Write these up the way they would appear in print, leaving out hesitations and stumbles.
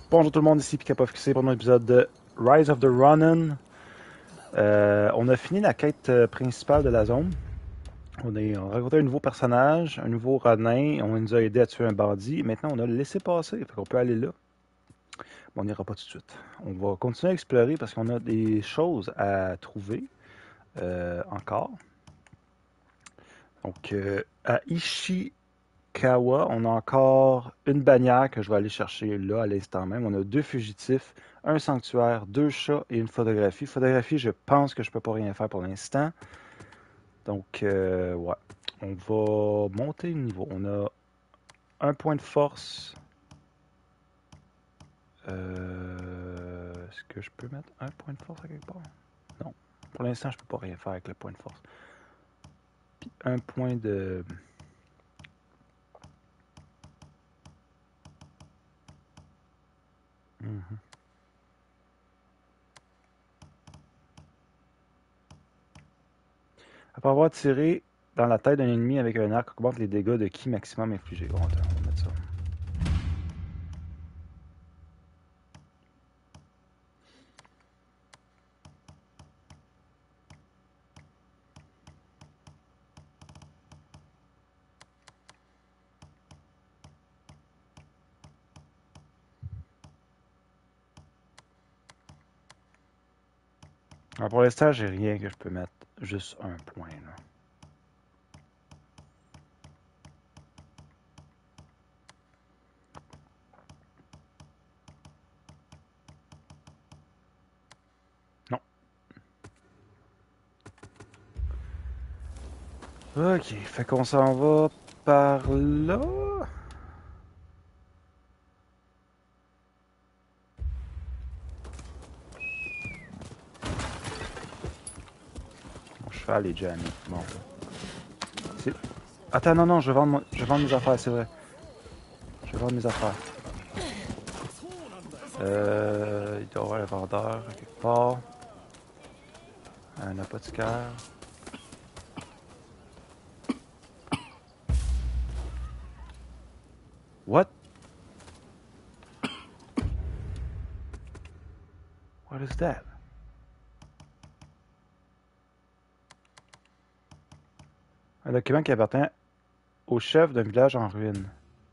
Bonjour tout le monde, ici PikaPofXC pour un épisode de Rise of the Ronin. On a fini la quête principale de la zone. On a rencontré un nouveau personnage, un nouveau Ronin. On nous a aidé à tuer un bandit. Maintenant, on a laissé passer. Fait qu'on peut aller là. Bon, on n'ira pas tout de suite. On va continuer à explorer parce qu'on a des choses à trouver encore. Donc, à Ishikawa, on a encore une bannière que je vais aller chercher là à l'instant même. On a 2 fugitifs, un sanctuaire, 2 chats et une photographie. Photographie, je pense que je peux pas rien faire pour l'instant. Donc, ouais. On va monter le niveau. On a un point de force. Est-ce que je peux mettre un point de force à quelque part? Non. Pour l'instant, je peux pas rien faire avec le point de force. Puis un point de... Mhm. Après avoir tiré dans la tête d'un ennemi avec un arc, augmente les dégâts de ki maximum infligés. Bon, attends, on va mettre ça. Alors pour l'instant, j'ai rien que je peux mettre. Juste un point, là. Non. Ok, fait qu'on s'en va par là. Mon cheval est jammé. Bon. C'est- Attends, non, non, je vais vendre mes affaires, c'est vrai. Je vais vendre mes affaires. Il doit y avoir un vendeur à quelque part. Un apothicaire. What? What is that? Un document qui appartient au chef d'un village en ruine.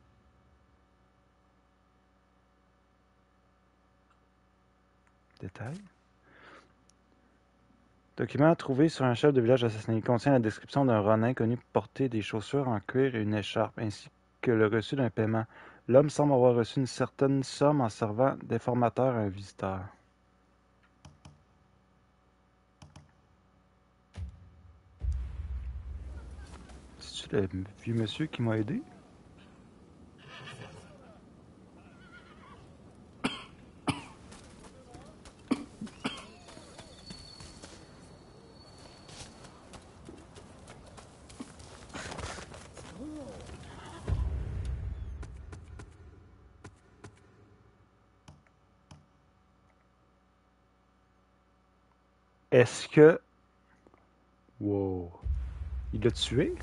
Détail. Document trouvé sur un chef de village assassiné. Il contient la description d'un Ronin connu pour porter des chaussures en cuir et une écharpe, ainsi que le reçu d'un paiement. L'homme semble avoir reçu une certaine somme en servant d'informateur à un visiteur. C'est-tu le vieux monsieur qui m'a aidé? Est-ce que... Wow. Il l'a tué?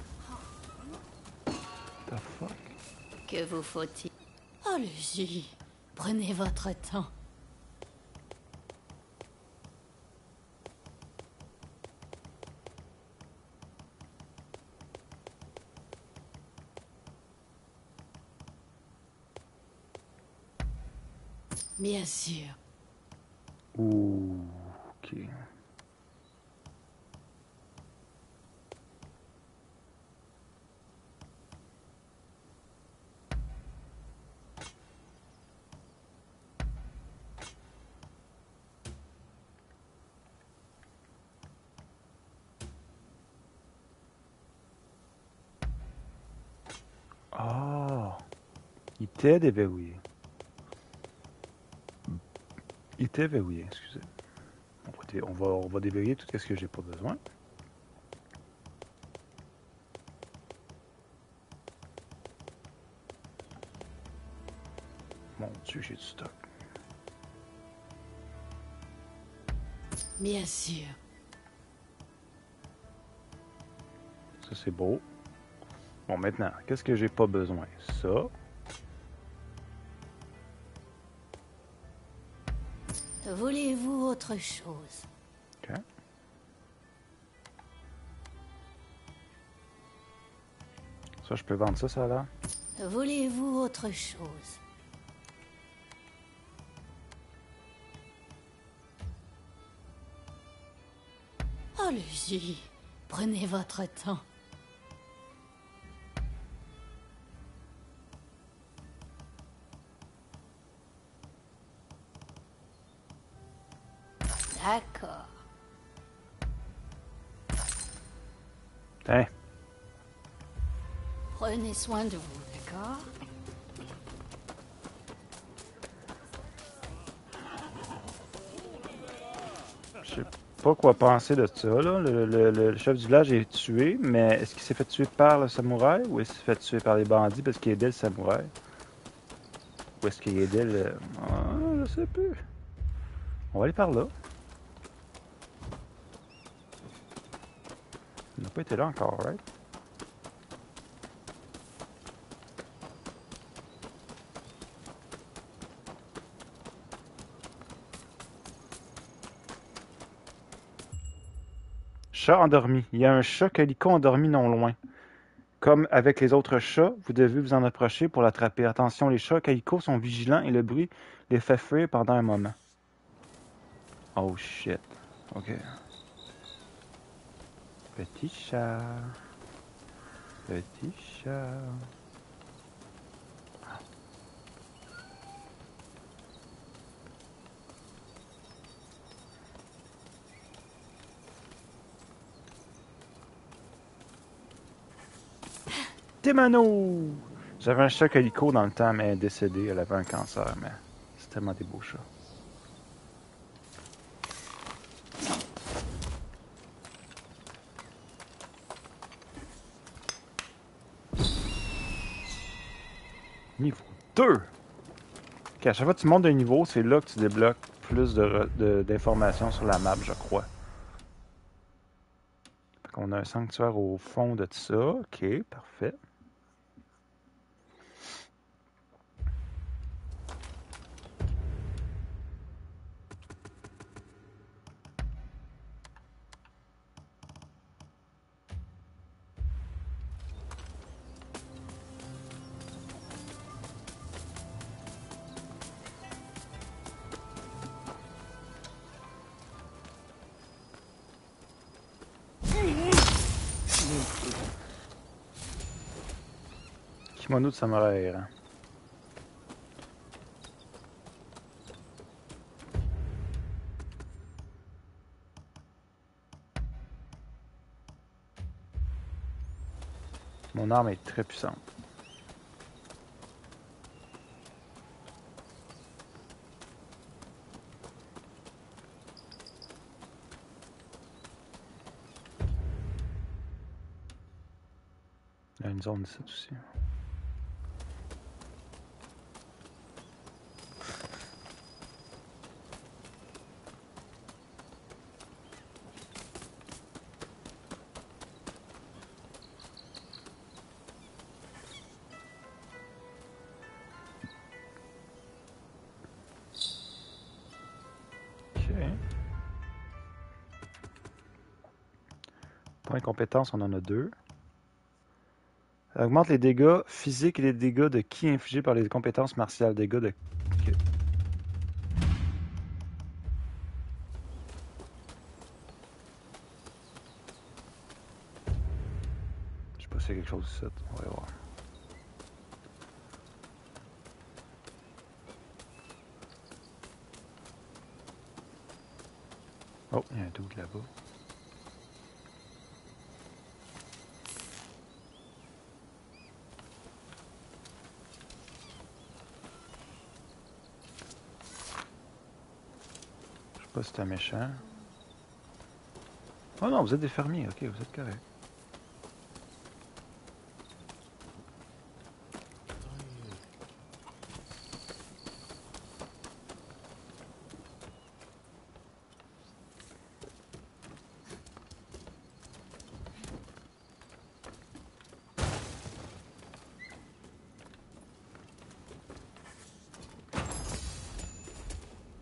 The fuck? Que vous faut-il? Allez-y, prenez votre temps. Bien sûr. Ouh, ok. Ah, il était déverrouillé. Il était verrouillé, excusez. On va déverrouiller tout ce que j'ai pas besoin. Mon Dieu, j'ai du stock. Bien sûr. Ça, c'est beau. Bon, maintenant, qu'est-ce que j'ai pas besoin? Ça. Voulez-vous autre chose? Ok. Ça, je peux vendre ça là? Voulez-vous autre chose? Allez-y, prenez votre temps. D'accord. Tiens. Prenez soin de vous, d'accord? Je sais pas quoi penser de ça, là. Le chef du village est tué, mais est-ce qu'il s'est fait tuer par le samouraï ou est-ce qu'il s'est fait tuer par les bandits parce qu'il aidait le samouraï? Ou est-ce qu'il aidait le... Ah, je sais plus. On va aller par là. Il n'a pas été là encore, right? Chat endormi. Il y a un chat calico endormi non loin. Comme avec les autres chats, vous devez vous en approcher pour l'attraper. Attention, les chats calico sont vigilants et le bruit les fait fuir pendant un moment. Oh shit. Ok. Petit chat. Petit chat. Témano! J'avais un chat calico dans le temps, mais elle est décédée. Elle avait un cancer, mais c'est tellement des beaux chats. Niveau 2! Ok, à chaque fois que tu montes d'un niveau, c'est là que tu débloques plus d'informations sur la map, je crois. Fait qu'on a un sanctuaire au fond de tout ça. Ok, parfait. Kimono de samouraï errant. Mon arme est très puissante. Il y a une zone ici aussi. Ok. Points de compétence, on en a 2. Elle augmente les dégâts physiques et les dégâts de ki infligés par les compétences martiales. Dégâts de... Ok. Je sais pas s'il y a quelque chose ici. On va aller voir. Oh, il y a un doute là-bas. Je sais pas si c'est un méchant. Oh non, vous êtes des fermiers. Ok, vous êtes correct.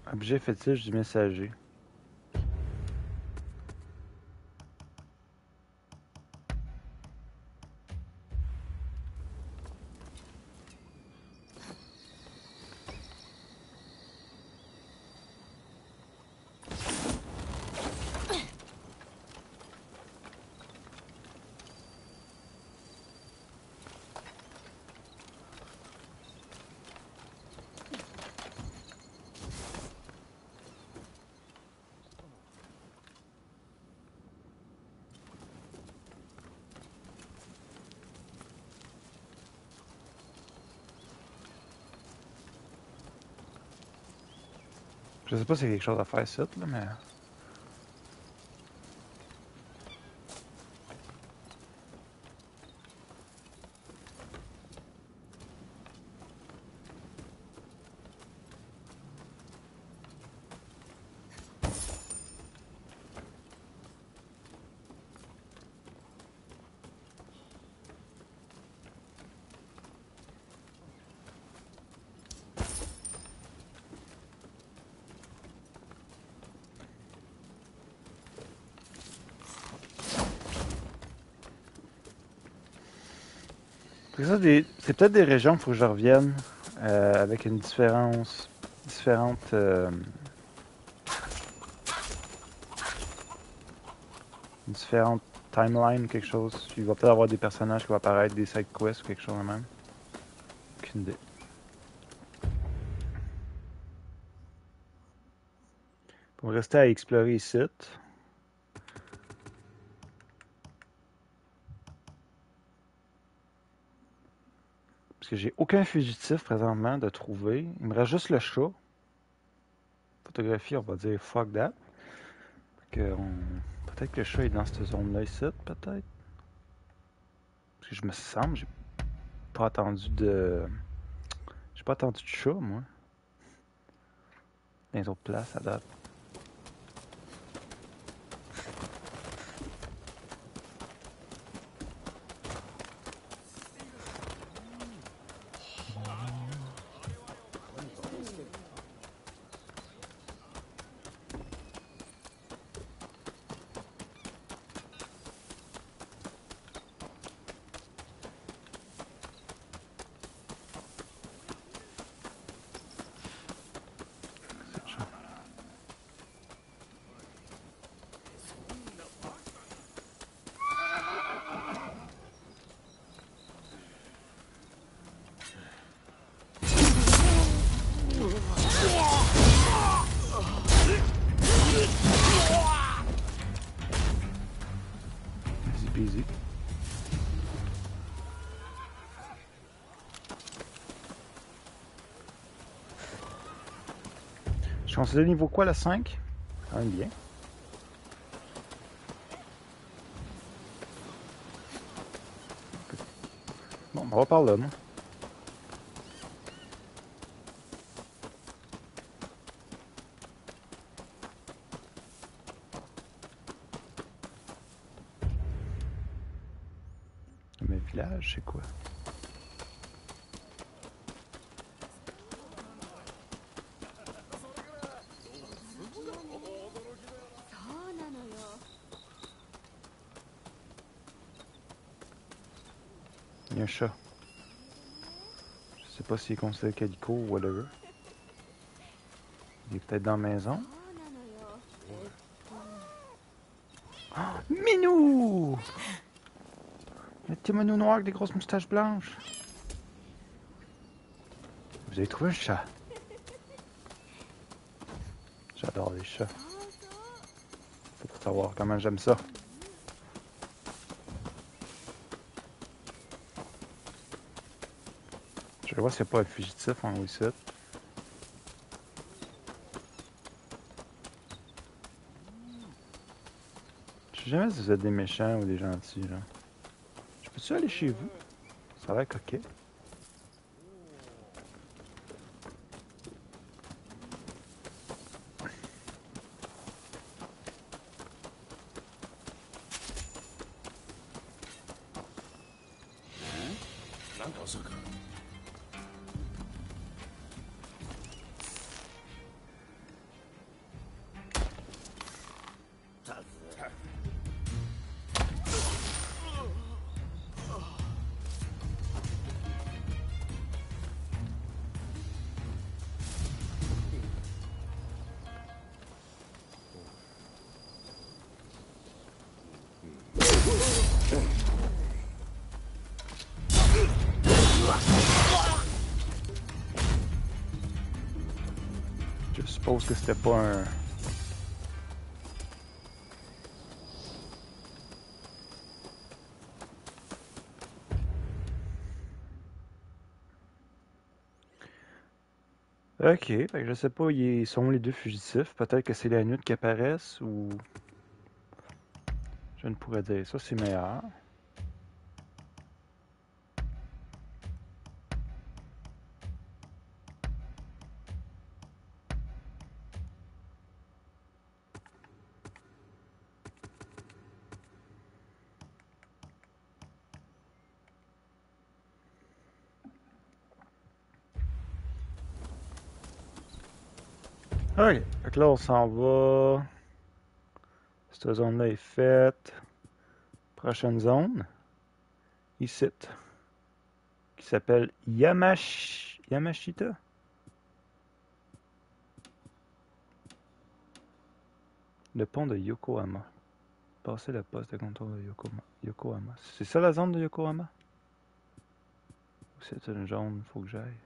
Objet fétiche du messager. Je sais pas s'il y a quelque chose à faire ici, là, mais... C'est ça, c'est peut-être des régions qu'il faut que je revienne avec une différente une différente timeline ou quelque chose. Il va peut-être avoir des personnages qui vont apparaître, des side quests ou quelque chose de même. Aucune idée. Pour rester à explorer ici. Parce que j'ai aucun fugitif présentement de trouver. Il me reste juste le chat. Photographie, on va dire fuck that. Peut-être que le chat est dans cette zone-là ici, peut-être. Parce que je me semble, j'ai pas attendu de. J'ai pas attendu de chat, moi. Dans les autres places, à date. Easy peasy. Je suis considéré niveau quoi, la 5? Quand même bien. Bon, on va par là, moi. Mais village, c'est quoi? Il y a un chat. Je sais pas s'il est considéré calico ou whatever. Il est peut-être dans la maison. Oh, Minou! Le petit mono noir avec des grosses moustaches blanches. Vous avez trouvé un chat. J'adore les chats. Faut pour savoir comment j'aime ça. Je vais voir s'il n'y a pas un fugitif en haut ici. Je sais jamais si vous êtes des méchants ou des gentils, là. Je peux-tu aller chez vous? Ça va être coquet. Je suppose que c'était pas un... Ok, fait que je sais pas, ils sont les deux fugitifs. Peut-être que c'est la nuit qui apparaissent ou... Je ne pourrais dire. Ça, c'est meilleur. Ok, fait que là, on s'en va. Cette zone-là est faite. Prochaine zone. Ici. Qui s'appelle Yamashita. Le pont de Yokohama. Passer le poste de contrôle de Yokohama. C'est ça la zone de Yokohama? Ou c'est une zone, faut que j'aille.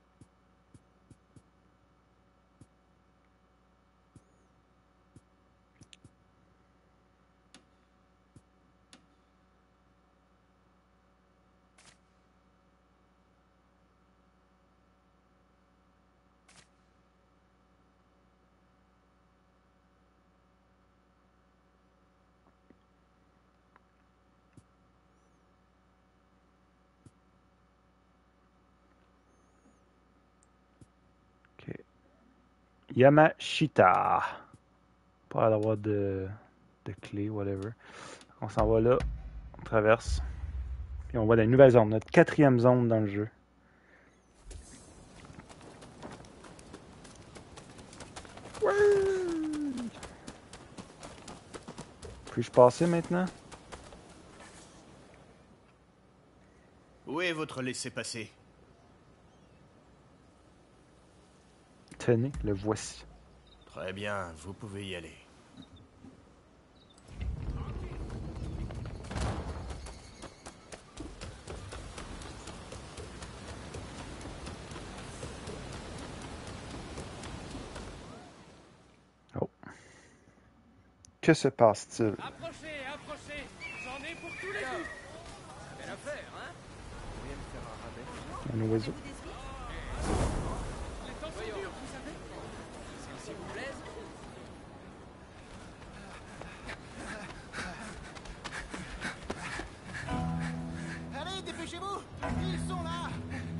Ok. Yamashita. Pas d'avoir de clé, whatever. On s'en va là. On traverse. Puis on va dans une nouvelle zone. Notre 4e zone dans le jeu. Puis-je passer maintenant? Où est votre laissez-passer? Tenez, le voici. Très bien, vous pouvez y aller. Oh. Que se passe-t-il? Approchez, approchez. J'en ai pour tous les goûts. Belle affaire, hein? Vous pourriez me faire un rabais? Un oiseau. Les temps sont durs, vous savez. Celle-ci vous plaise? Allez, dépêchez-vous! Ils sont là!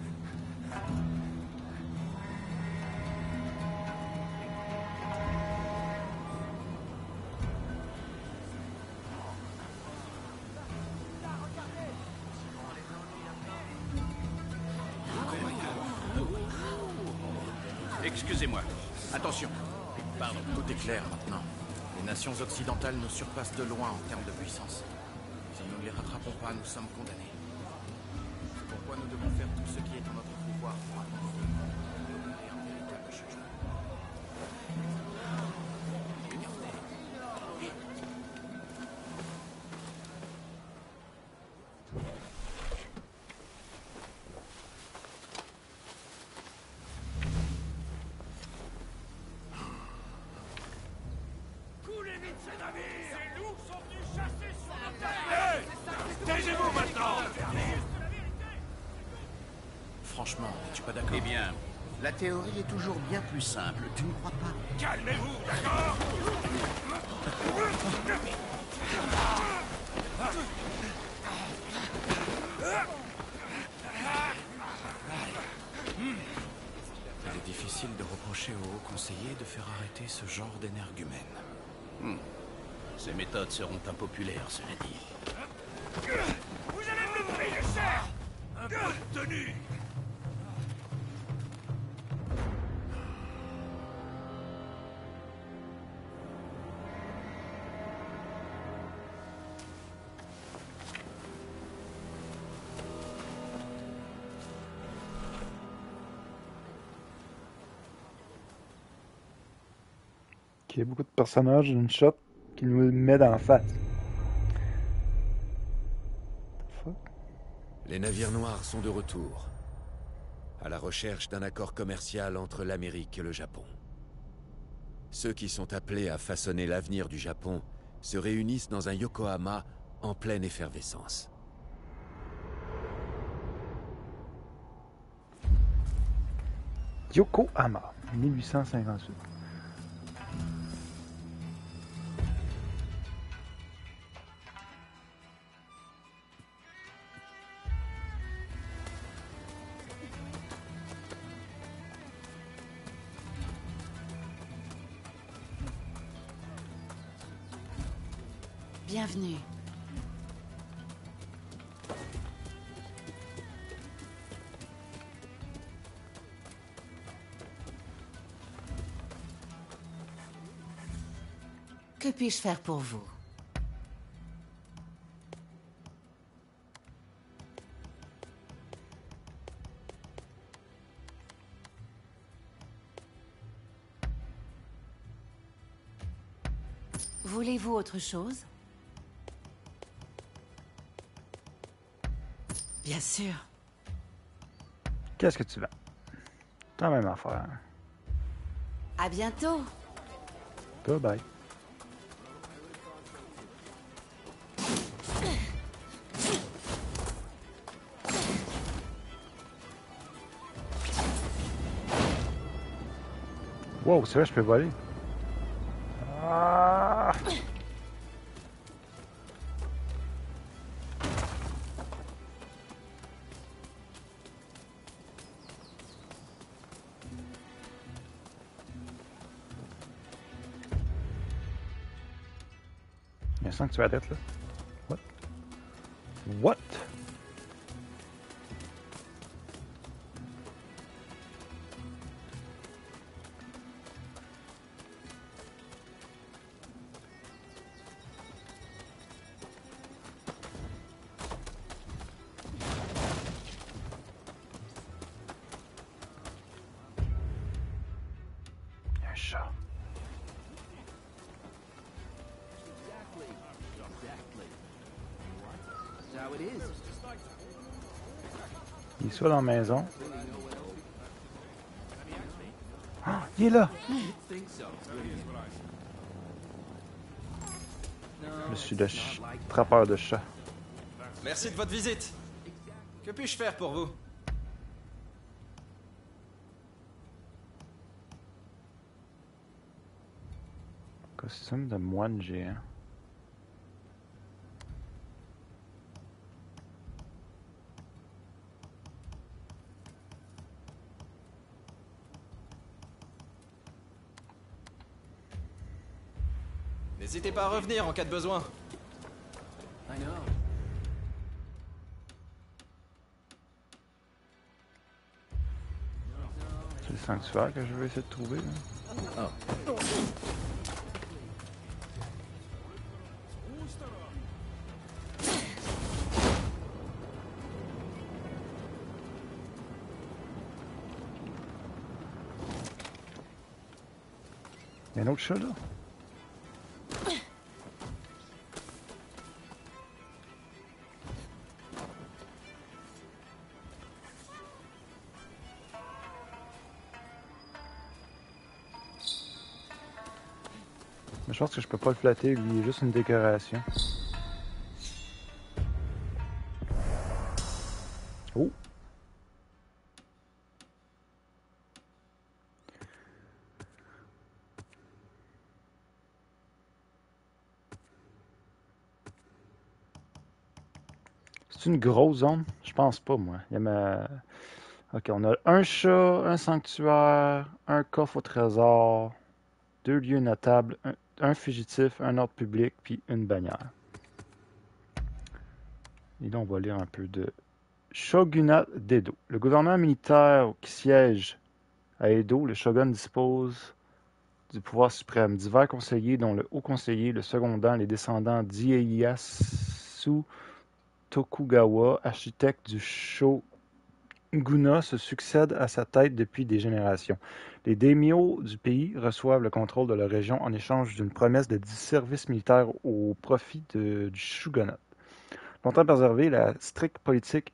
Excusez-moi. Attention. Pardon. Tout est clair maintenant. Les nations occidentales nous surpassent de loin en termes de puissance. Si nous ne les rattrapons pas, nous sommes condamnés. C'est pourquoi nous devons faire tout ce qui est en notre pouvoir pour attendre un véritable changement. Coulez vite ces navires! Ces loups sont venus chasser sur nos terres! Taisez-vous maintenant! Franchement, es-tu pas d'accord? Eh bien, la théorie est toujours bien plus simple, tu ne crois pas? Calmez-vous, d'accord? Il est difficile de reprocher au haut conseiller de faire arrêter ce genre d'énergumène. Ces méthodes seront impopulaires, cela dit. Vous allez me le payer cher! Un peu de tenue! Il y a beaucoup de personnages d'une shot qui nous met dans la face. Les navires noirs sont de retour, à la recherche d'un accord commercial entre l'Amérique et le Japon. Ceux qui sont appelés à façonner l'avenir du Japon se réunissent dans un Yokohama en pleine effervescence. Yokohama, 1858. Bienvenue. Que puis-je faire pour vous? Voulez-vous autre chose? Bien sûr. Qu'est-ce que tu vends? C'est la même affaire. À bientôt. Bye bye. Wow, c'est vrai, je peux voler. Ah! Il y a un sanctuaire d'être là. What? What? Il y a un chat. Il est soit dans la maison. Ah, il est là! Je suis le trappeur de chats. Merci de votre visite. Que puis-je faire pour vous? Costume de moine géant. N'hésitez pas à revenir en cas de besoin. C'est le sanctuaire que je veux essayer de trouver. Là. Il y a un autre chat là. Mais je pense que je peux pas le flatter, lui, il est juste une décoration. Oh! C'est une grosse zone? Je pense pas, moi. Il y a ma... Ok, on a un chat, un sanctuaire, un coffre au trésor, 2 lieux notables, un fugitif, un ordre public, puis une bannière. Et là, on va lire un peu de Shogunat d'Edo. Le gouvernement militaire qui siège à Edo, le shogun dispose du pouvoir suprême. Divers conseillers, dont le haut conseiller, le secondant, les descendants d'Ieyasu Tokugawa, architecte du shogunat, se succèdent à sa tête depuis des générations. Les daimyos du pays reçoivent le contrôle de leur région en échange d'une promesse de service militaire au profit du shogunat. Longtemps préservée, la stricte politique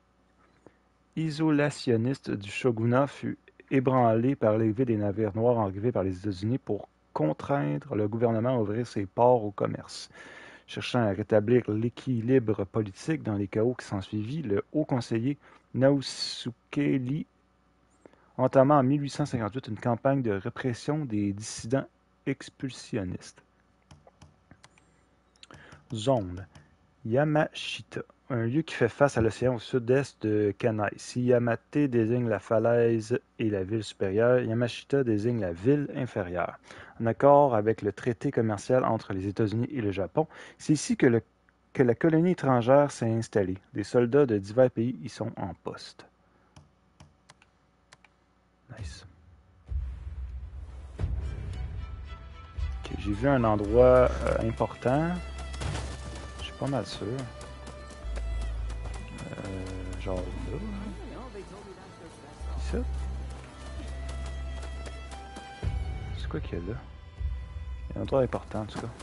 isolationniste du shogunat fut ébranlée par l'arrivée des navires noirs arrivés par les États-Unis pour contraindre le gouvernement à ouvrir ses ports au commerce. Cherchant à rétablir l'équilibre politique dans les chaos qui s'ensuivit, le haut conseiller Nausukeli entama en 1858 une campagne de répression des dissidents expulsionnistes. Zone Yamashita, un lieu qui fait face à l'océan au sud-est de Kanai. Si Yamate désigne la falaise et la ville supérieure, Yamashita désigne la ville inférieure. En accord avec le traité commercial entre les États-Unis et le Japon, c'est ici que la colonie étrangère s'est installée. Des soldats de divers pays y sont en poste. Nice. Ok, j'ai vu un endroit important. Je suis pas mal sûr. Genre là. C'est ça? C'est quoi qu'il y a là? Il y a un endroit important en tout cas.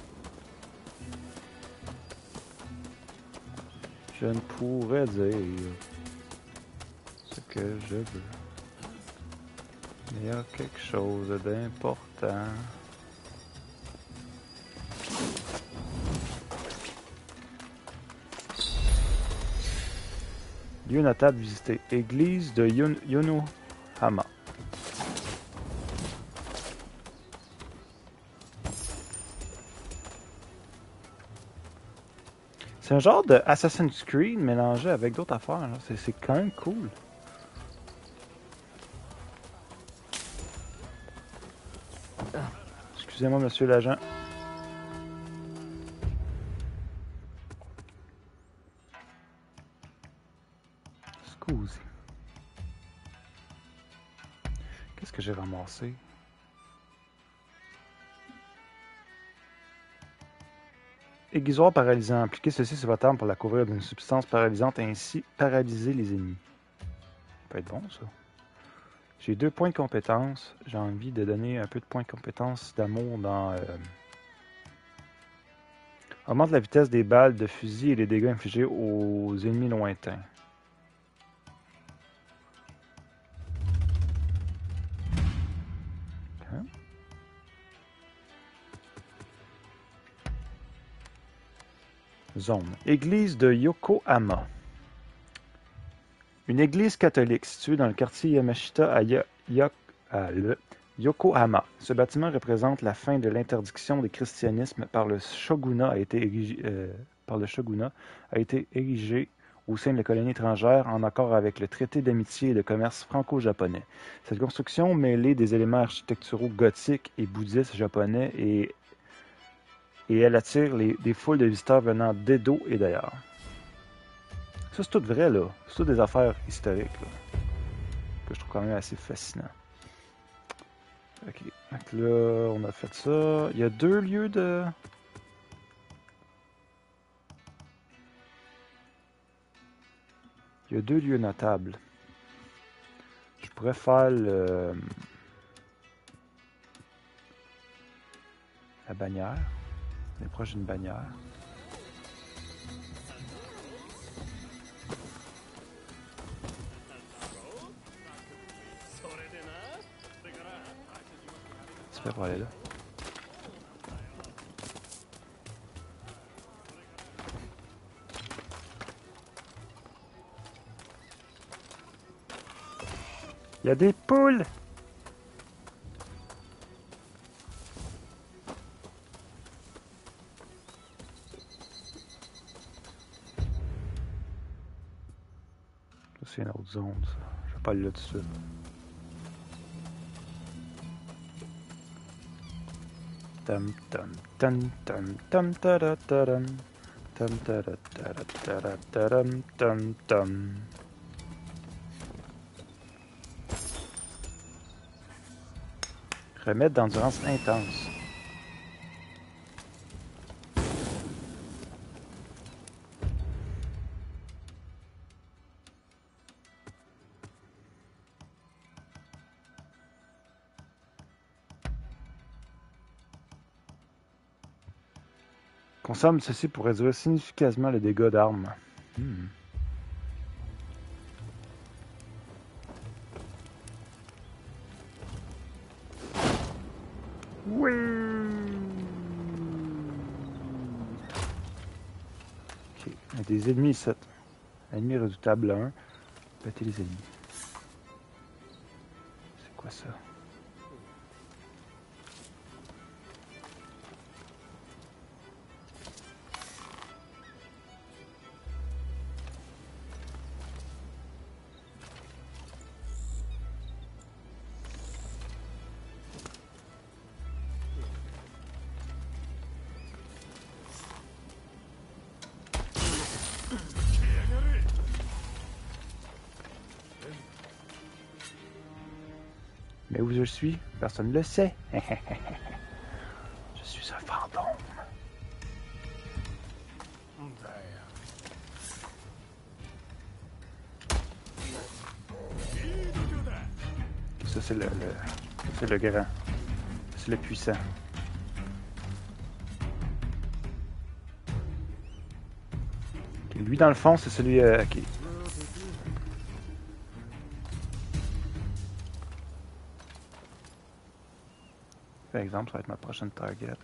Je ne pourrais dire ce que je veux. Mais il y a quelque chose d'important. Lieu notable visité. Église de Yonohama. C'est un genre de Assassin's Creed mélangé avec d'autres affaires. C'est quand même cool. Excusez-moi, monsieur l'agent. Scusi. Qu'est-ce que j'ai ramassé? Aiguisoire paralysant. Appliquez ceci sur votre arme pour la couvrir d'une substance paralysante et ainsi paralyser les ennemis. Ça peut être bon, ça. J'ai 2 points de compétence. J'ai envie de donner un peu de points de compétence d'amour dans... Augmente la vitesse des balles de fusil et les dégâts infligés aux ennemis lointains. Okay. Zone. Église de Yokohama. Une église catholique située dans le quartier Yamashita à Yokohama. Ce bâtiment représente la fin de l'interdiction du christianisme par le shogunat a été érigé au sein de la colonie étrangère en accord avec le traité d'amitié et de commerce franco-japonais. Cette construction mêlée des éléments architecturaux gothiques et bouddhistes japonais et elle attire des foules de visiteurs venant d'Edo et d'ailleurs. Ça, c'est tout vrai, là. C'est tout des affaires historiques, là, que je trouve quand même assez fascinant. Ok. Donc là, on a fait ça. Il y a 2 lieux de... Il y a 2 lieux notables. Je pourrais faire la bannière. On est proche d'une bannière. C'est pour aller là. Il y a des poules! C'est une autre zone, ça. Je vais pas aller là tout de suite. Tam tam tam tam tam tarataram tam tarataram tam tam. Remède d'endurance intense. Consomme ceci pour réduire significativement les dégâts d'armes. Oui. Ok, il y a des ennemis ici. Ennemi redoutable 1. Péter les ennemis. C'est quoi ça? Mais où je suis? Personne ne le sait. Je suis un fantôme. Ça, c'est c'est le grand. C'est le puissant. Ok, lui, dans le fond, c'est celui... ok. Par exemple, ça va être ma prochaine target.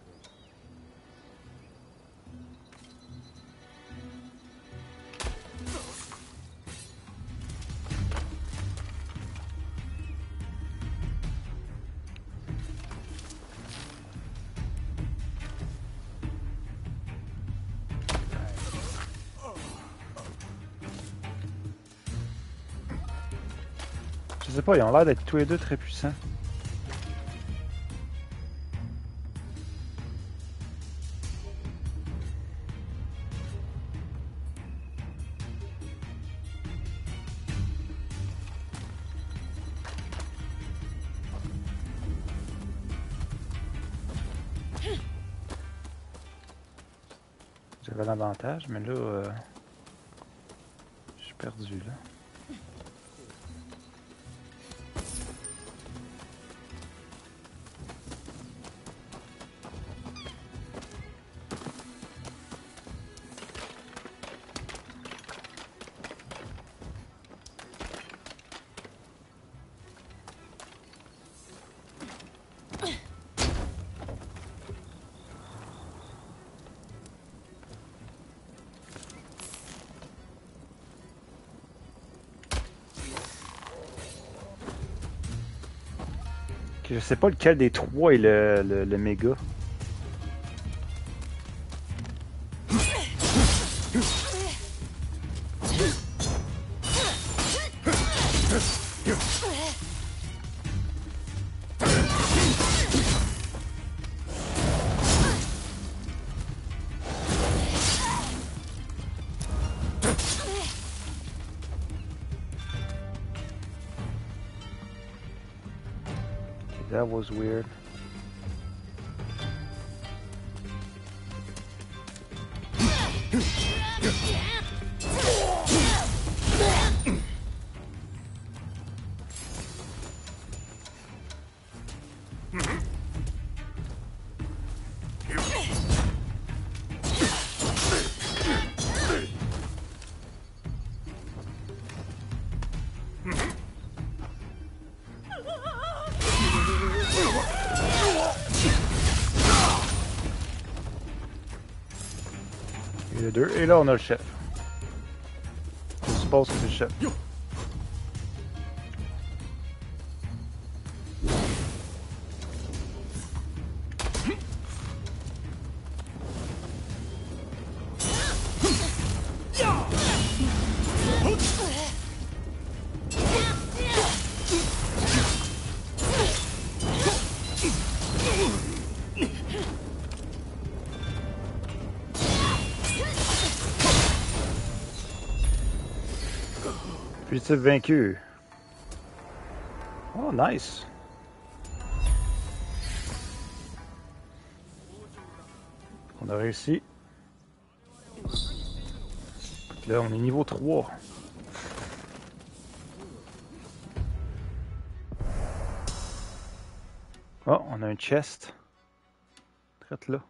Je sais pas, ils ont l'air d'être tous les deux très puissants. J'avais l'avantage, mais là, je suis perdu là. Je sais pas lequel des trois est le méga. That was weird. Et le 2. Et là, on a le chef. Je suppose que c'est le chef. Fugitif vaincu. Oh, nice. On a réussi. Là, on est niveau 3. Oh, on a un chest. Traite là.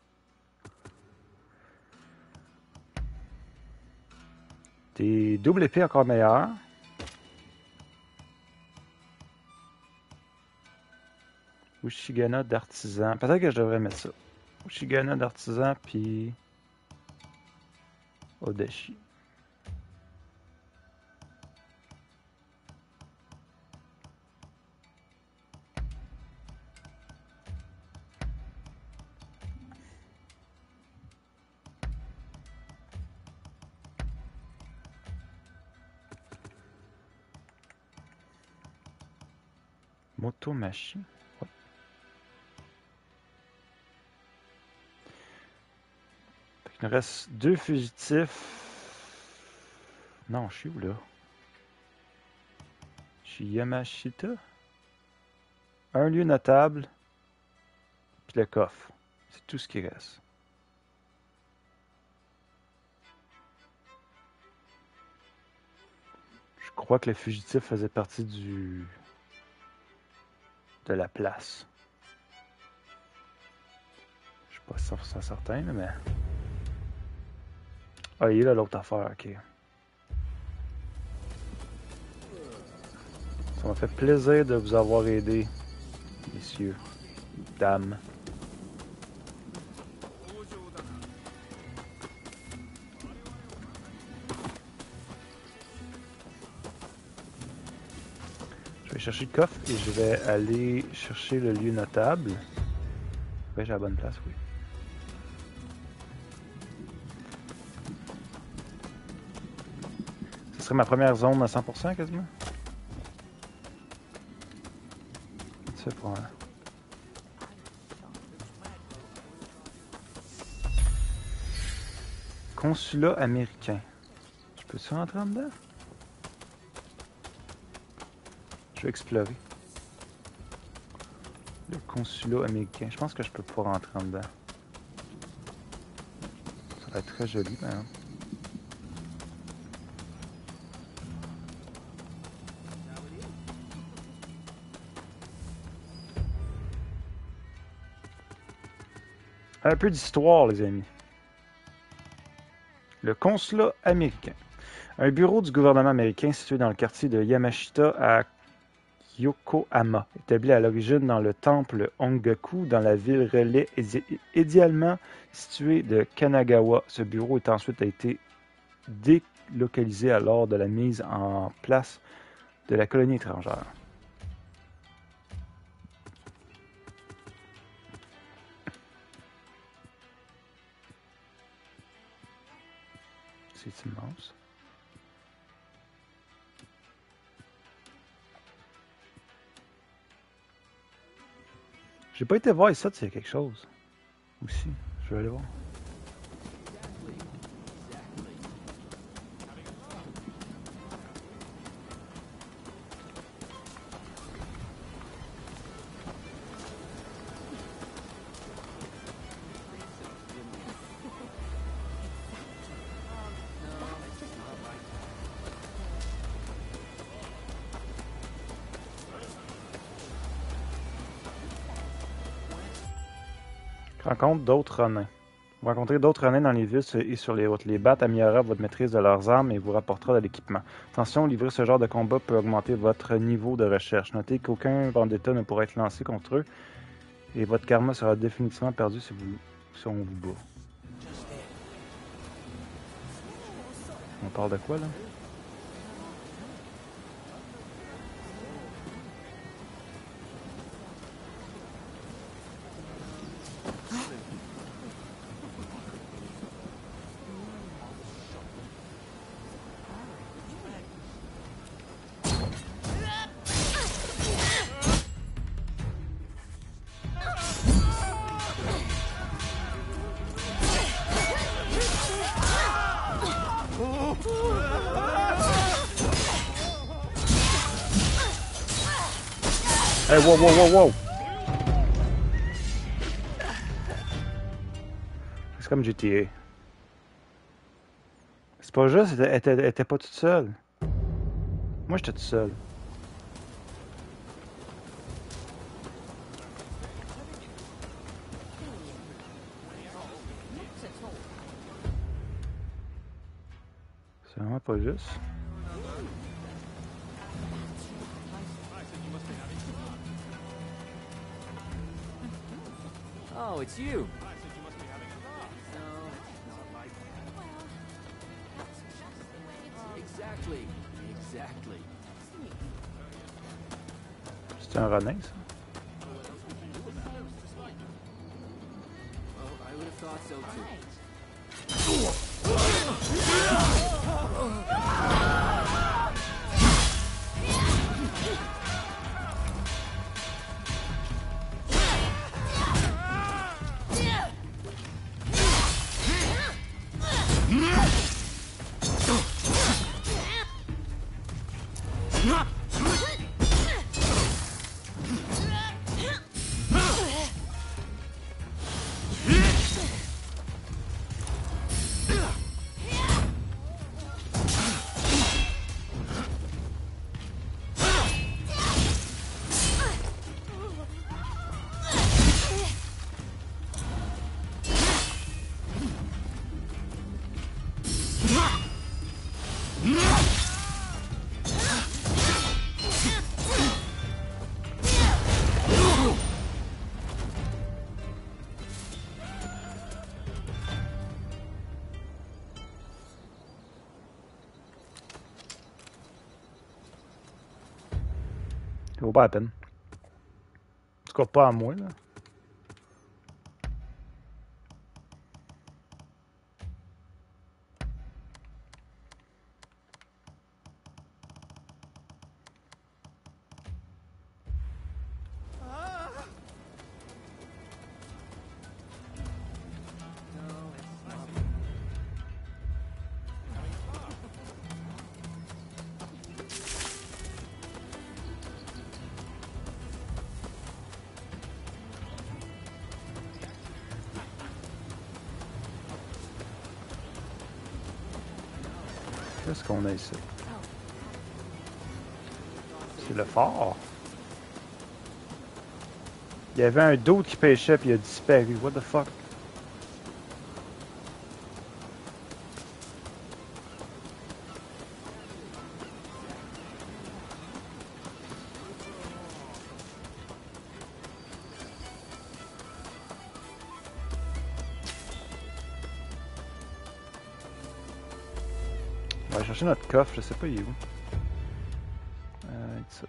Des doubles épées encore meilleures. Ushigana d'artisan. Peut-être que je devrais mettre ça. Ushigana d'artisan, puis Odashi. Motomachi. Ouais. Il nous reste 2 fugitifs. Non, je suis où là? Je suis Yamashita. Un lieu notable. Puis le coffre. C'est tout ce qui reste. Je crois que le fugitif faisait partie de la place. Je suis pas 100% certain, mais... Ah, il est là l'autre affaire, ok. Ça m'a fait plaisir de vous avoir aidé, messieurs, dames. Je vais chercher le coffre et je vais aller chercher le lieu notable. Ouais, j'ai la bonne place, oui. Ce serait ma première zone à 100% quasiment. C'est pour un... Consulat américain. Je peux-tu rentrer en dedans? Je vais explorer. Le consulat américain. Je pense que je peux pas rentrer en dedans. Ça va être très joli, par exemple. Un peu d'histoire, les amis. Le consulat américain. Un bureau du gouvernement américain situé dans le quartier de Yamashita à Yokohama, établi à l'origine dans le temple Hongaku dans la ville relais idéalement située de Kanagawa. Ce bureau est ensuite a été délocalisé lors de la mise en place de la colonie étrangère. C'est immense. J'ai pas été voir ici s'il y a quelque chose. Aussi, je vais aller voir. Rencontre d'autres renins. Vous rencontrez d'autres renins dans les villes et sur les routes. Les battre améliorera votre maîtrise de leurs armes et vous rapportera de l'équipement. Attention, livrer ce genre de combat peut augmenter votre niveau de recherche. Notez qu'aucun vendetta ne pourra être lancé contre eux et votre karma sera définitivement perdu si on vous bat. On parle de quoi là? Hey, wow, wow, wow, wow! C'est comme GTA. C'est pas juste, elle était pas toute seule. Moi, j'étais tout seul. C'est vraiment pas juste. Oh, it's you. Exactly. Exactly. C'est un Ronin, ça? Well, I would have thought so too. Ça vaut pas la peine. En tout cas, pas à moi, là. Qu'est-ce qu'on a ici? C'est le phare. Il y avait un d'autre qui pêchait puis il a disparu. What the fuck? On va aller chercher notre coffre, je sais pas il est où. Ça.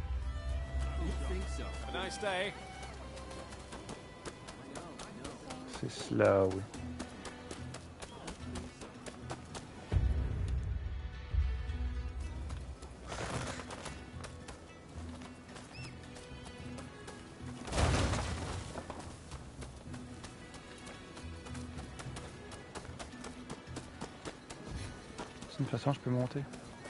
A nice day. C'est cela, oui. C'est une façon je peux monter.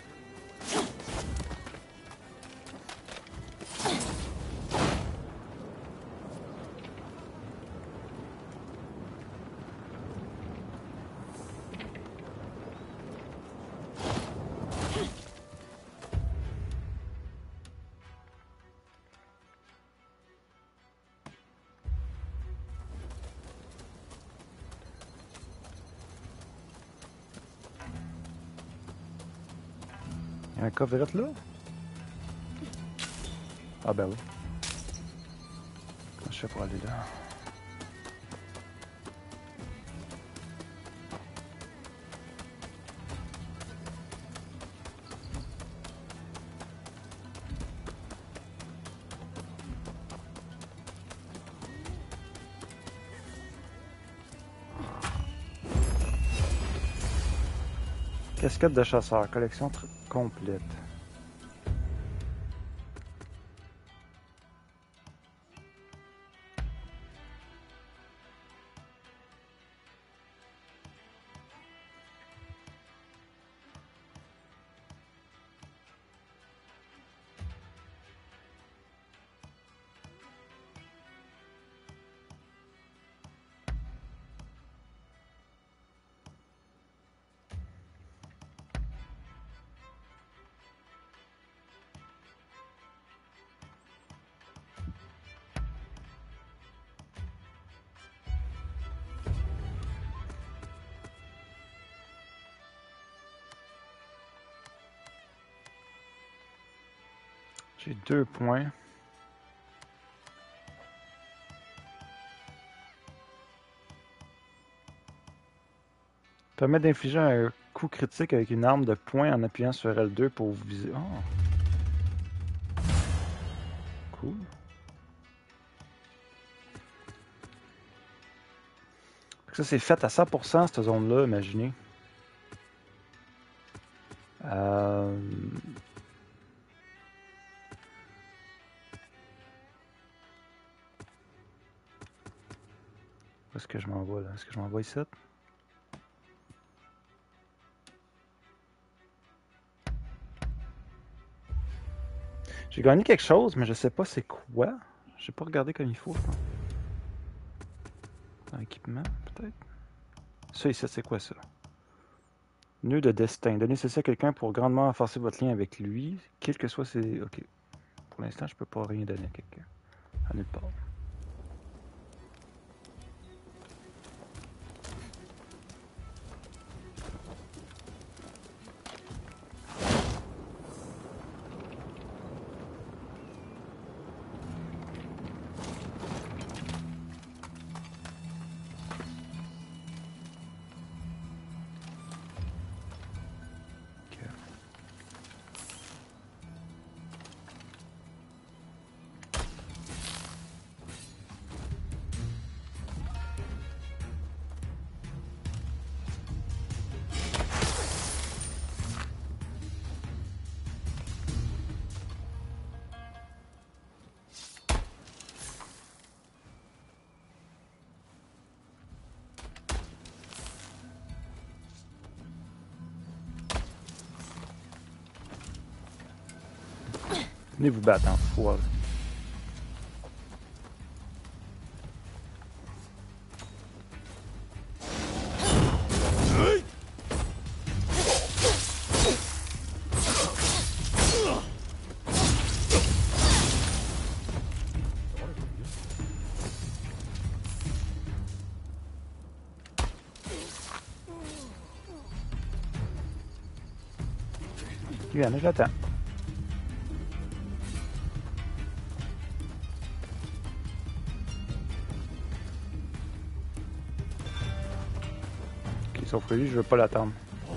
Il y a un coffrette là? Ah ben oui. Comment je fais pour aller là? Casquette de chasseur, collection complète. J'ai 2 points. Permet d'infliger un coup critique avec une arme de poing en appuyant sur L2 pour viser. Oh. Cool. Ça, c'est fait à 100% cette zone-là, imaginez. Où est-ce que je m'envoie là? Est-ce que je m'envoie ici? J'ai gagné quelque chose, mais je sais pas c'est quoi. J'ai pas regardé comme il faut, je pense. Un équipement, peut-être? Ça ici, c'est quoi ça? Nœud de destin. Donnez ceci à quelqu'un pour grandement renforcer votre lien avec lui, quel que soit ses... Ok. Pour l'instant, je peux pas rien donner à quelqu'un. À nulle part. Venez vous battre en foire. Viens, je l'attends. Sauf que lui, je veux pas l'attendre.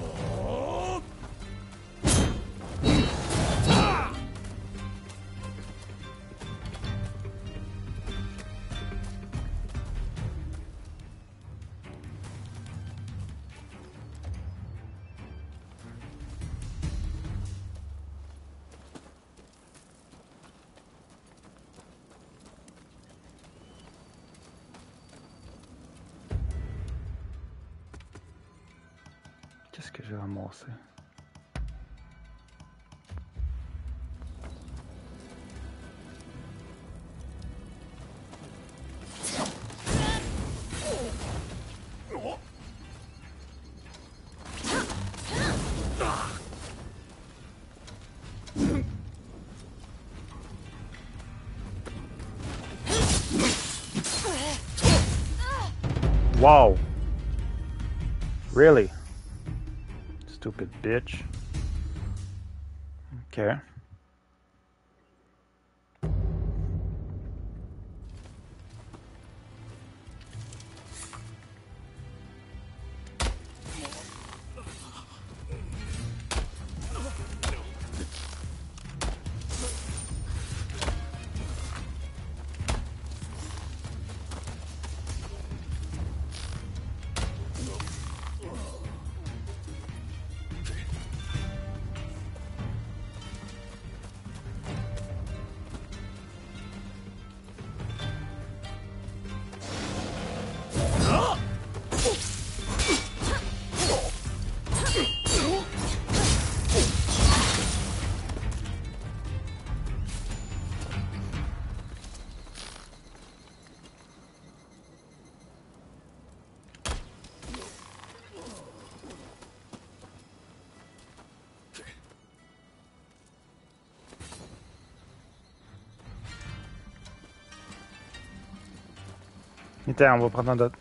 Qu'est-ce que j'ai ramassé? Wow! Really? Stupid bitch. Okay. Attends, on va prendre un d'autre.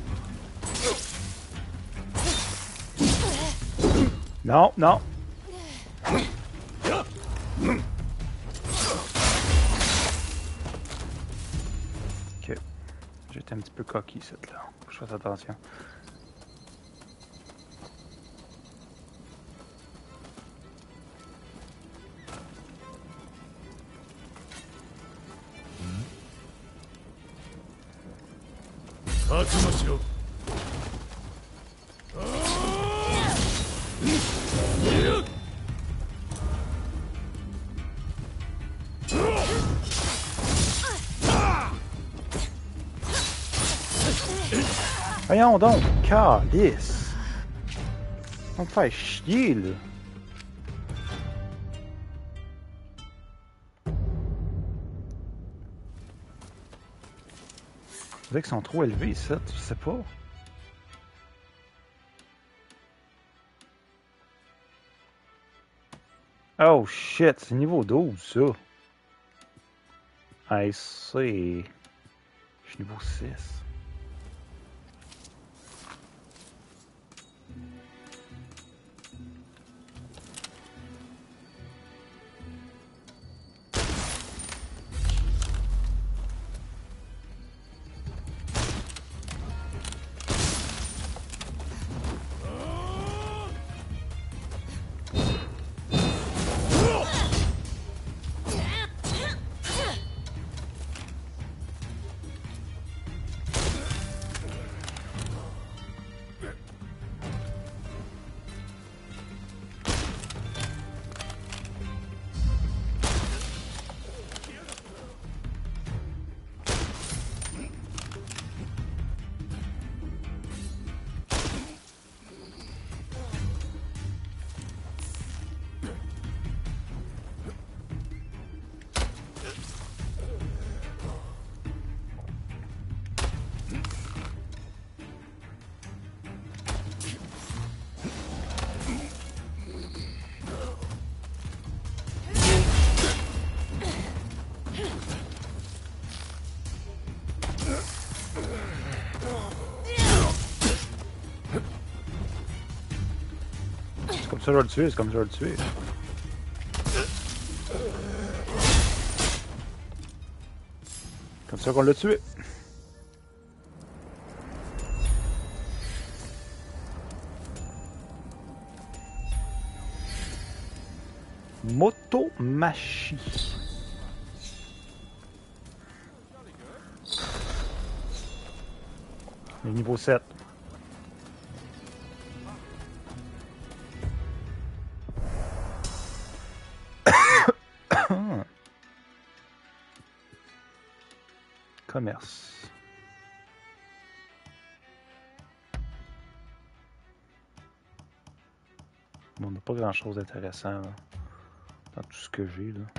Non, non. coquille, cette là. Faut que je fasse attention. Voyons donc, calice! On me fait chier, là! Vous savez qu'ils sont trop élevés, ça, je sais pas. Oh shit, c'est niveau 12, ça. I see. Je suis niveau 6. C'est comme ça que je vais le tuer, c'est comme ça que je vais le tuer. Comme ça qu'on l'a tué. Motomachi. Le niveau 7. Commerce. Bon, on n'a pas grand chose d'intéressant là, dans tout ce que j'ai là.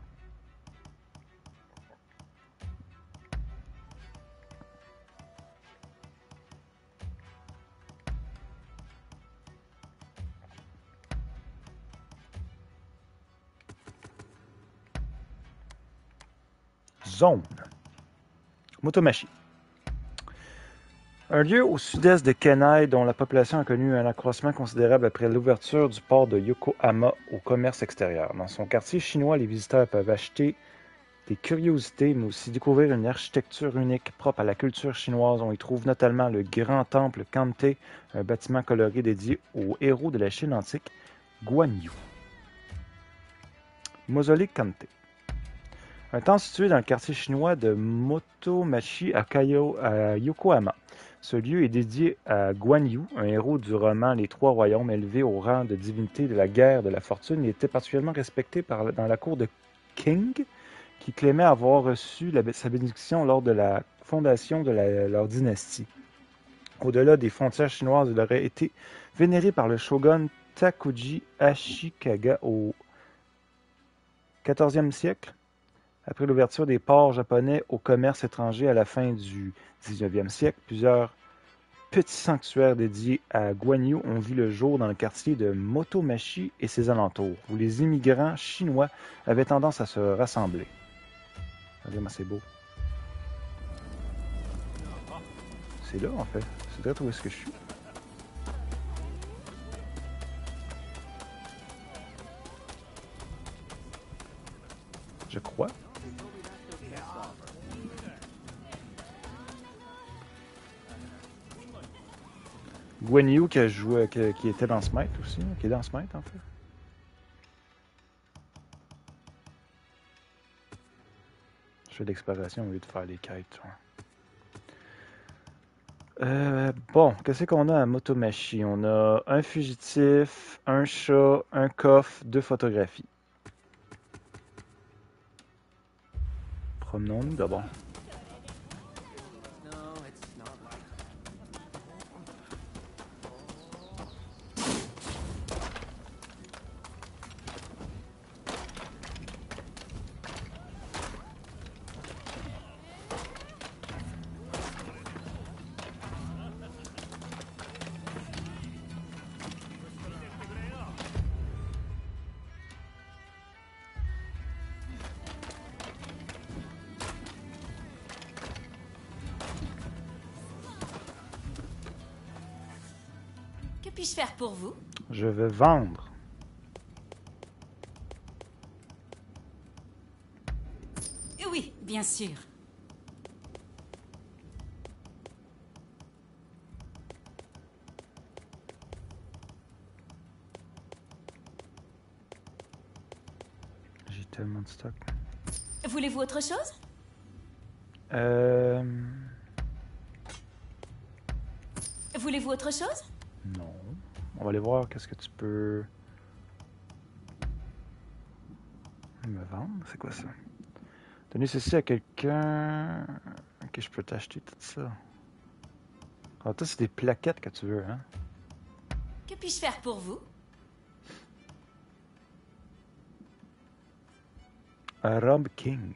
Zone. Motomachi. Un lieu au sud-est de Kenai dont la population a connu un accroissement considérable après l'ouverture du port de Yokohama au commerce extérieur. Dans son quartier chinois, les visiteurs peuvent acheter des curiosités, mais aussi découvrir une architecture unique propre à la culture chinoise. On y trouve notamment le grand temple Kante, un bâtiment coloré dédié aux héros de la Chine antique, Guan Yu. Mausolée Kante. Un temple situé dans le quartier chinois de Motomachi à Yokohama. Ce lieu est dédié à Guan Yu, un héros du roman Les Trois Royaumes, élevé au rang de divinité de la guerre de la fortune. Il était particulièrement respecté dans la cour de Qing, qui claimait avoir reçu sa bénédiction lors de la fondation de leur dynastie. Au-delà des frontières chinoises, il aurait été vénéré par le shogun Takuji Ashikaga au XIVe siècle. Après l'ouverture des ports japonais au commerce étranger à la fin du 19e siècle, plusieurs petits sanctuaires dédiés à Guan Yu ont vu le jour dans le quartier de Motomachi et ses alentours, où les immigrants chinois avaient tendance à se rassembler. Regardez-moi, c'est beau. C'est là, en fait. C'est peut-être où est-ce que je suis. Je crois. Guan Yu qui a joué, qui était dans Smite aussi, qui est dans Smite en fait. Je fais de l'exploration au lieu de faire les quêtes. Bon, qu'est-ce qu'on a à Motomachi? On a un fugitif, un chat, un coffre, 2 photographies. Promenons-nous d'abord. No, it's not like Que puis-je faire pour vous? Je vais vendre. Oui, bien sûr. J'ai tellement de stock. Voulez-vous autre chose? Voulez-vous autre chose? Non. On va aller voir qu'est-ce que tu peux me vendre. C'est quoi ça? Donner ceci à quelqu'un. Ok, je peux t'acheter tout ça. Ah, toi, c'est des plaquettes que tu veux, hein? Que puis-je faire pour vous? Un Rob King.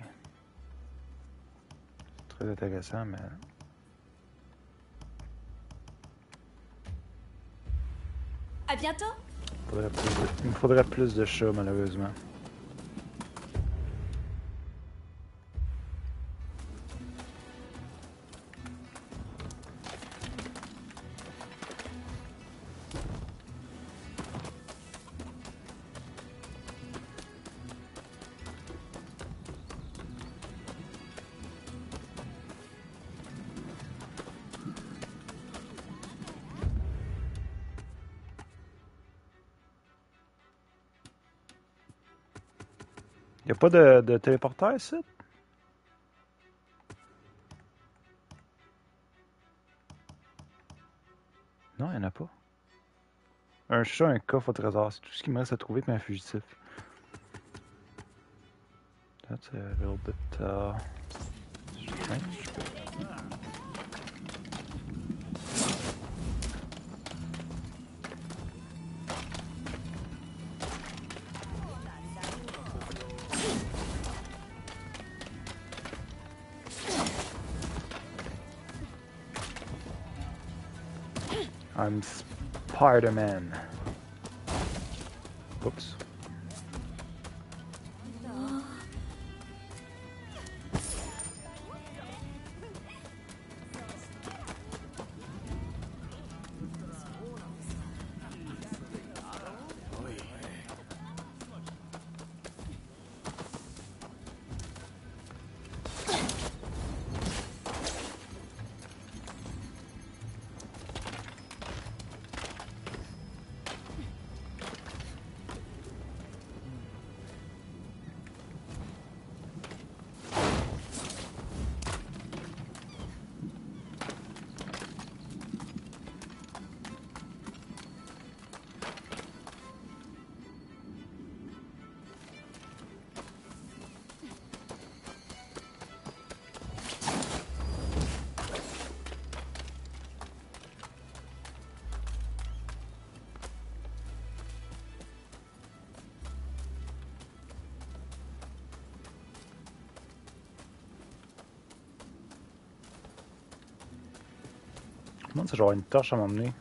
Très intéressant, mais. À bientôt! Il me faudrait plus de chats, malheureusement. Il n'y a pas de téléporteur ici? Non, il n'y en a pas. Un chat, un coffre au trésor, c'est tout ce qui me reste à trouver, puis un fugitif. That's a little bit strange. I'm Spider-Man. Oops. Comment ça, genre une torche à m'emmener?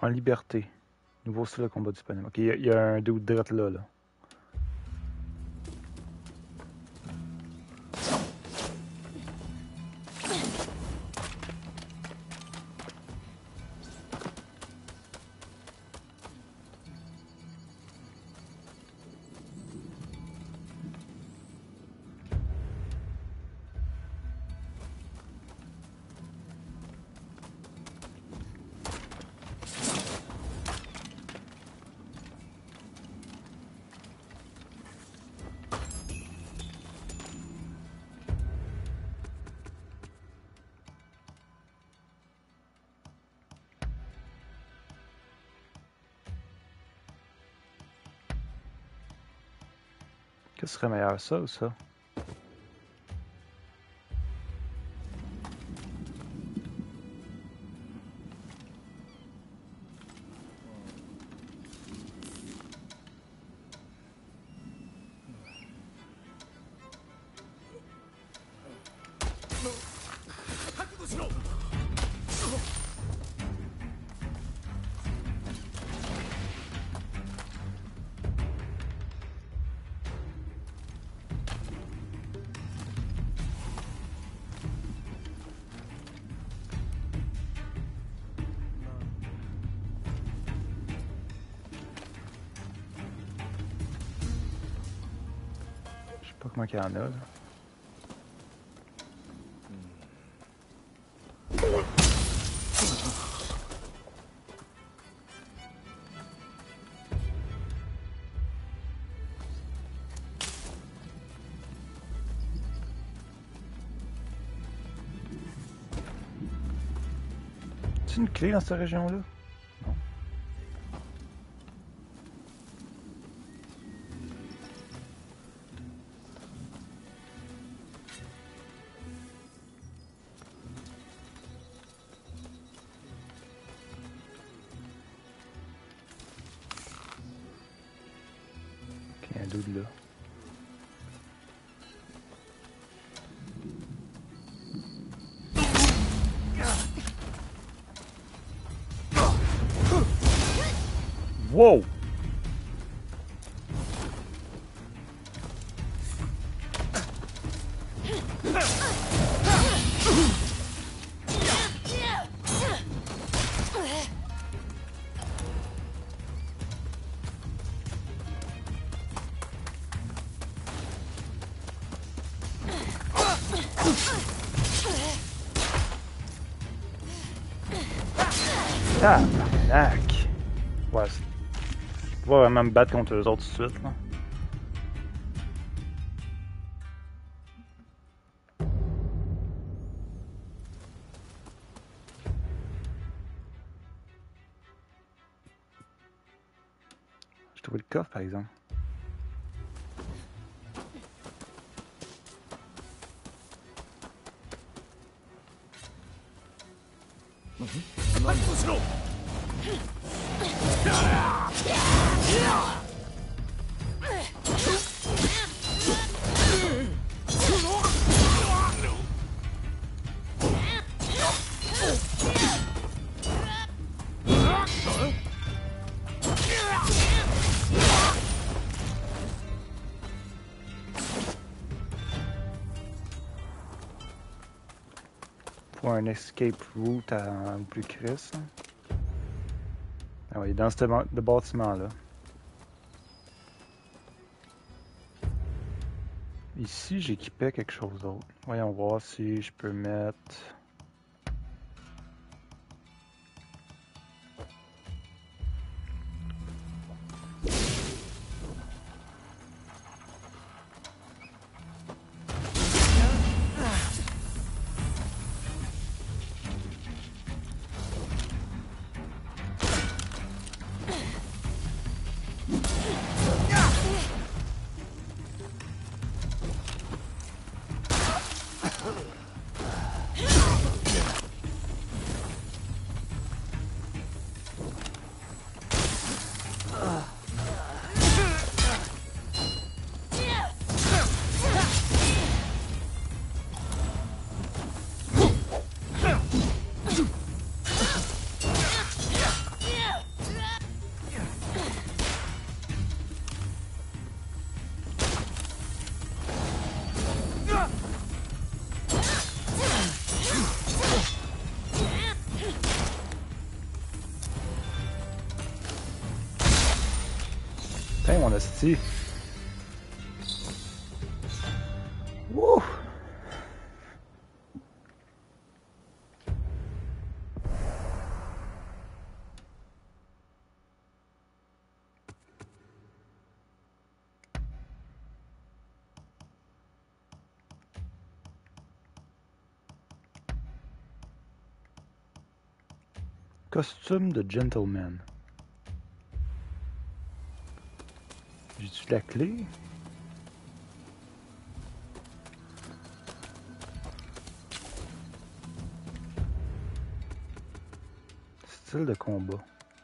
En liberté. Nouveau style de combat disponible. Ok, il y a un dude direct là. Qu'est-ce qui serait meilleur, ça ou ça? Je sais pas comment il y en a là. C'est une clé dans cette région-là? Non. Ok, un dude là. Wow! Tabarnak! Ouais, je vais vraiment me battre contre eux autres tout de suite, là. J'ai trouvé le coffre, par exemple. Pour un escape route au plus Chris. Ah oui, dans ce bâtiment-là. Ici, j'équipais quelque chose d'autre. Voyons voir si je peux mettre... mon esti. Wouh! Costume de gentleman. J'ai-tu la clé? Style de combat.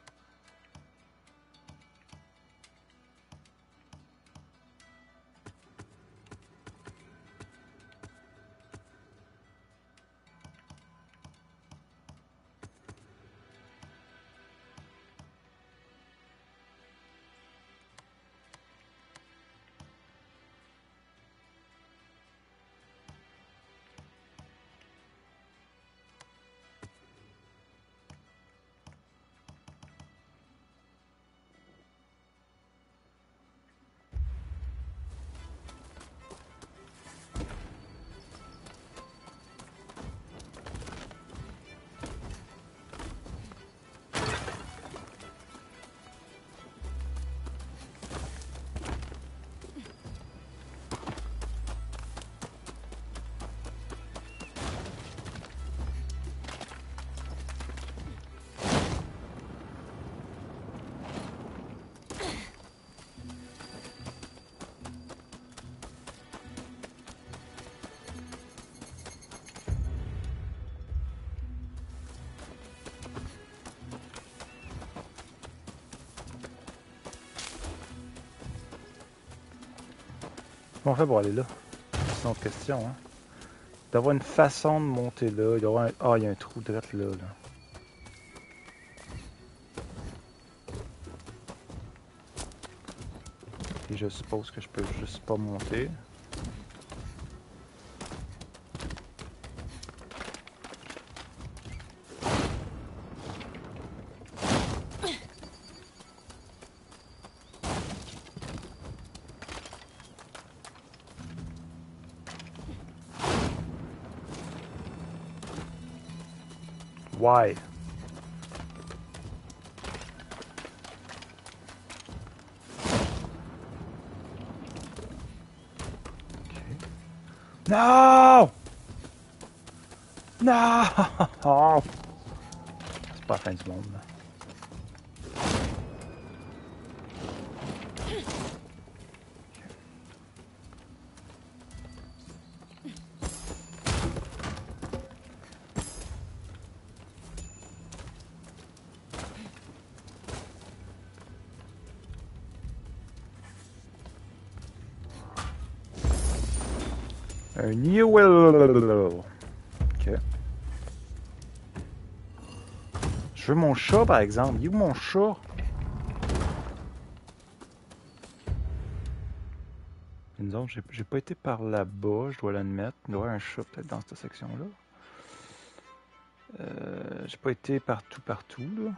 Comment on fait pour aller là? C'est une autre question, hein. D'avoir une façon de monter là. Il y aura un... Ah, il y a un trou direct là, là. Et je suppose que je peux juste pas monter. Why? No! No! C'est pas la fin du monde, là. Un Newell. Ok. Je veux mon chat, par exemple. Il est où mon chat? Une zone, j'ai pas été par là-bas, je dois l'admettre. Il doit y avoir un chat peut-être dans cette section-là. J'ai pas été partout, là.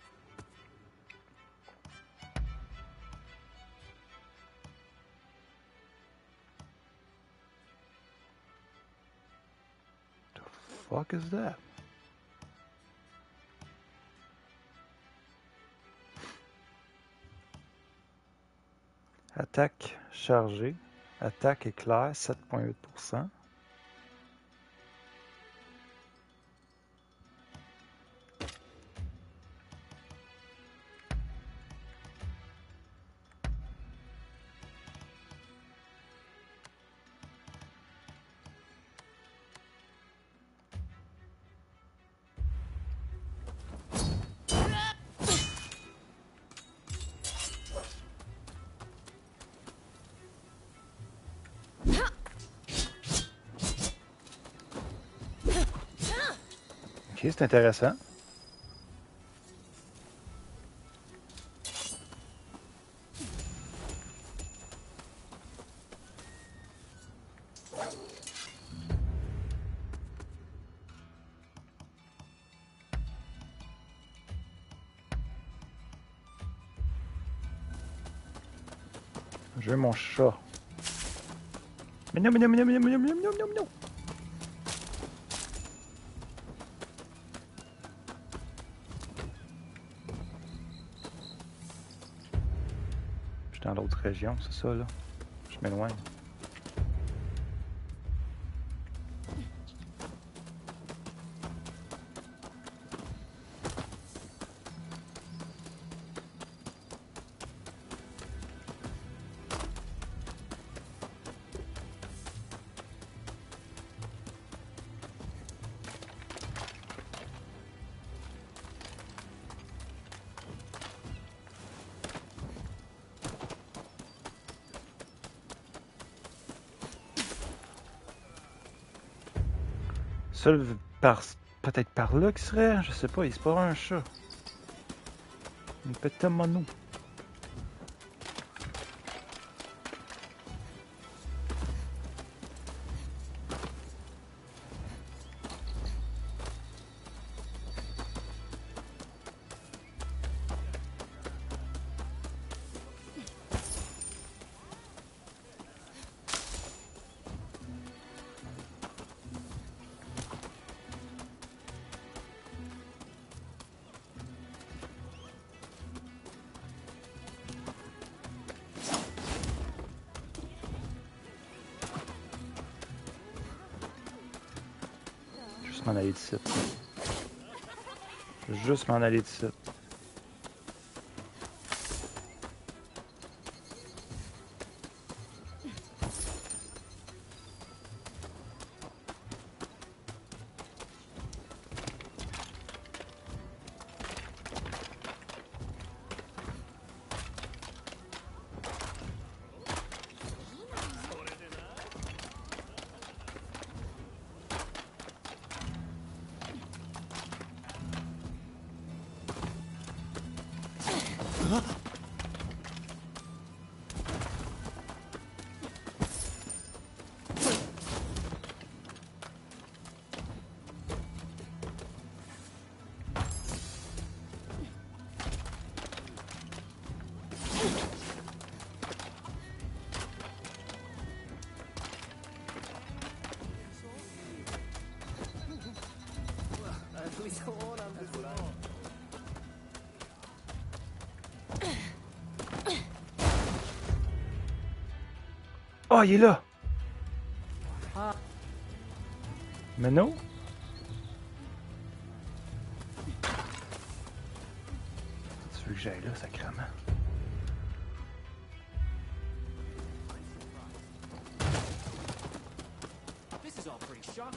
The fuck is that? Attaque chargée. Attaque éclair, 7,8%. Ok, c'est intéressant. Je veux mon chat. Mignon, mignon, mignon, mignon, mignon, mignon, mignon, mignon. Je suis dans l'autre région, c'est ça, là. Je m'éloigne. Seul par... peut-être par là qu'il serait, je sais pas, il se pas un chat. Une petite mono. Juste m'en aller d'ici. Juste m'en aller d'ici. Oh, il est là! Mais non! Tu veux que j'aille là, sacrément? This is all pretty shocking.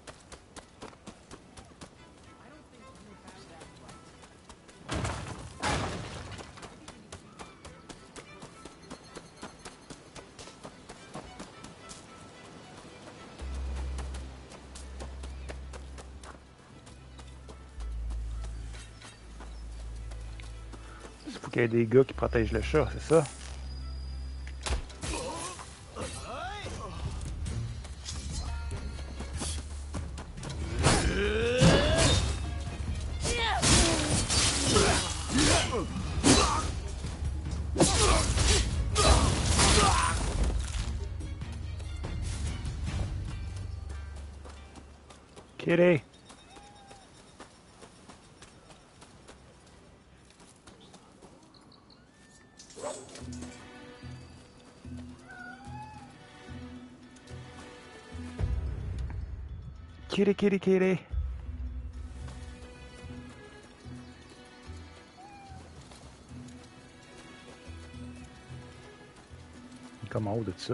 Il faut qu'il y ait des gars qui protègent le chat, c'est ça? Kitty! Kitty, kitty, kitty! Il est comme en haut de ça.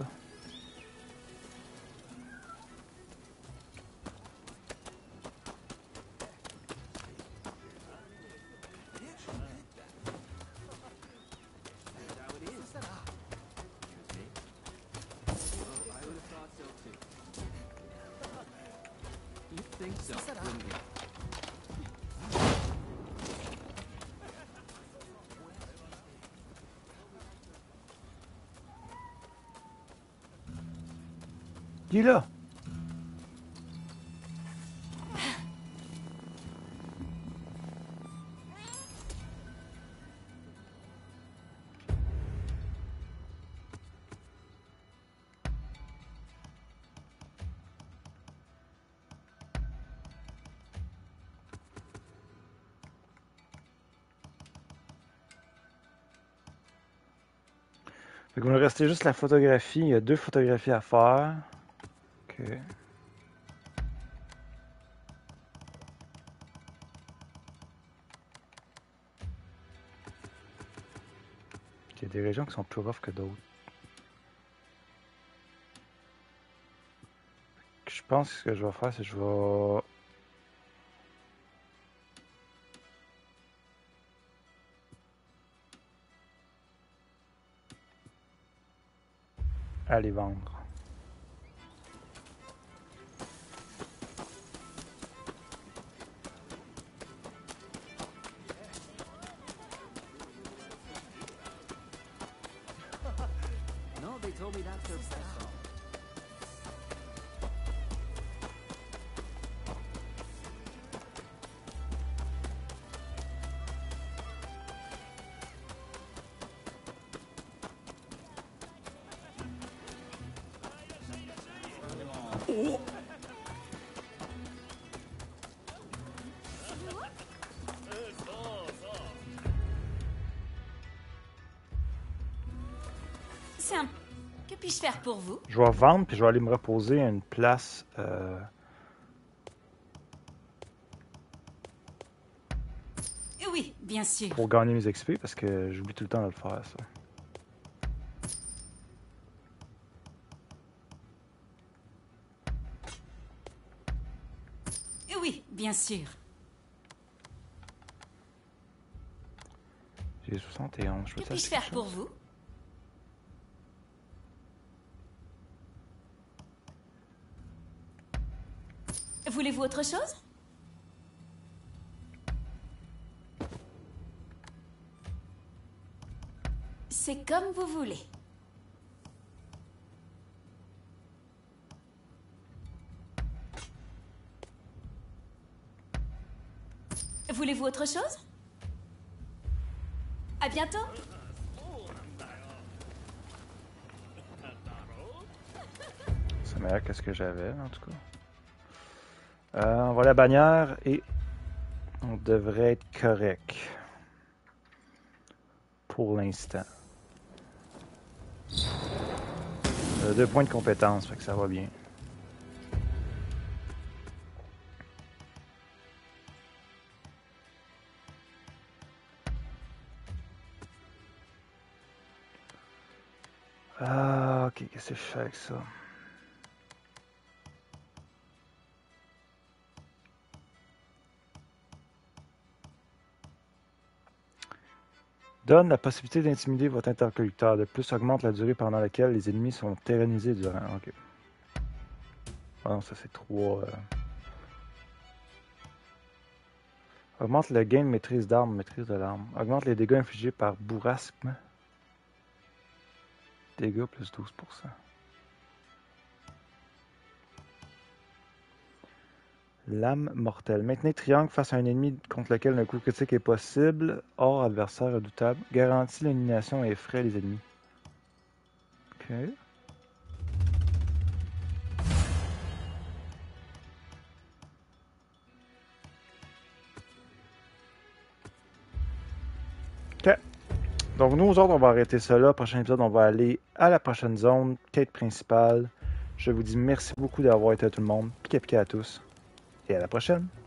Il est là! Fait qu'il va nous rester juste la photographie. Il y a 2 photographies à faire. Ok. Il y a des régions qui sont plus rough que d'autres. Je pense que ce que je vais faire, c'est que je vais... aller vendre. No, they told me that's their best song. C'est un... Que puis-je faire pour vous? Je vais vendre, puis je vais aller me reposer à une place... Oui, bien sûr. pour gagner mes XP, parce que j'oublie tout le temps de le faire, ça. Oui, bien sûr. J'ai 71, je Que veux puis-je faire pour vous? Voulez-vous autre chose? C'est comme vous voulez. Voulez-vous autre chose? À bientôt. C'est meilleur que ce que j'avais, en tout cas. On va à la bannière et on devrait être correct. Pour l'instant. 2 points de compétence, fait que ça va bien. Ah, ok, qu'est-ce que je fais avec ça? Donne la possibilité d'intimider votre interlocuteur. De plus, augmente la durée pendant laquelle les ennemis sont terrorisés durant... Ok. Ah non, ça c'est 3... Augmente le gain de maîtrise d'armes, maîtrise de l'arme. Augmente les dégâts infligés par bourrasque. Dégâts plus 12%. Lame mortelle. Maintenez triangle face à un ennemi contre lequel un coup critique est possible. Hors adversaire redoutable. Garantit l'élimination et effraie les ennemis. Ok. Ok. Donc nous autres, on va arrêter ça là. Prochain épisode, on va aller à la prochaine zone, quête principale. Je vous dis merci beaucoup d'avoir été à tout le monde. Piqué à tous. Et à la prochaine.